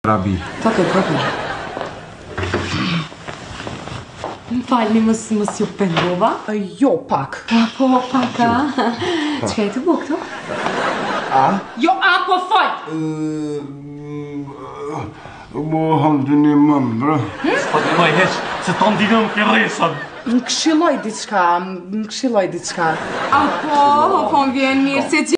Rabi. Tako. Falni, mos ju pendova? Jo, pak. Po, pak, a? Çkajtë bu këtu? Jo, po fal! Mo haldini mëndra. Po të maj heq, se të ndinëm ke rresën. Më këshilloj diçka. Po, më vjen mirë se